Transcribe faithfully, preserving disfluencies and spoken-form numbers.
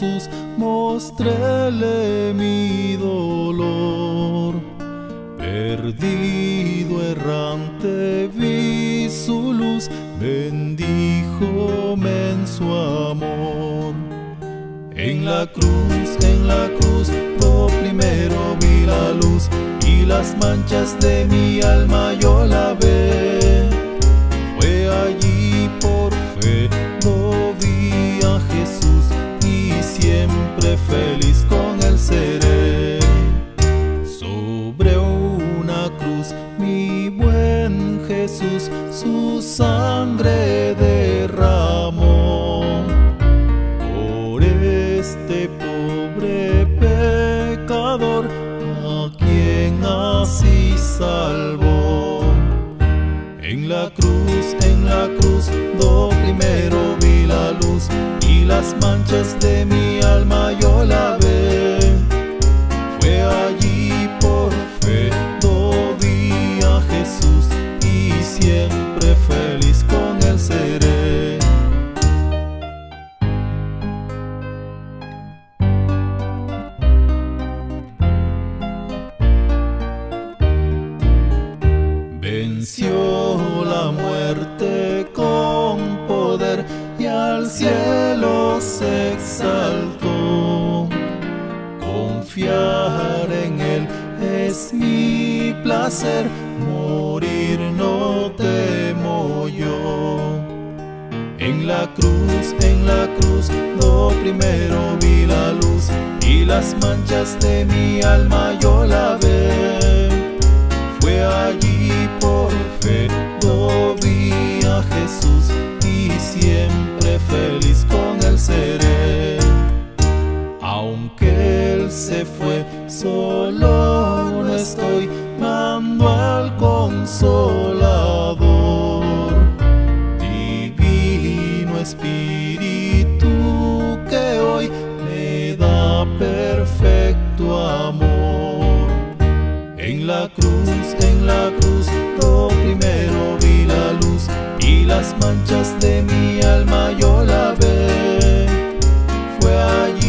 Jesús, mostréle mi dolor. Perdido, errante, vi su luz, bendíjome en su amor. En la cruz, en la cruz, yo primero vi la luz, y las manchas de mi alma yo lavé. Fue allí por fe, lo vi a Jesús, y siempre feliz con él seré. Sobre una cruz, mi buen Jesús, su sangre derramó. Por este pobre pecador, a quien así salvó. En la cruz, en la cruz, do primero vi la luz, y las manchas de mi alma yo lavé. Fue allí por fe, do vi a Jesús, y siempre feliz con él seré. Venció la muerte con poder, y al cielo se exaltó. Confiar en él es mi placer, morir no temo yo. En la cruz, en la cruz, do primero vi la luz, y las manchas de mi alma yo lavé. Fue allí por fe, do vi a Jesús, y siempre feliz con él seré. Aunque él se fue, solo no estoy, mando al Consolador. Divino Espíritu que hoy me da perfecto amor. En la cruz, en la cruz, do primero vi la luz, y las manchas de mi alma yo lavé. Fue allí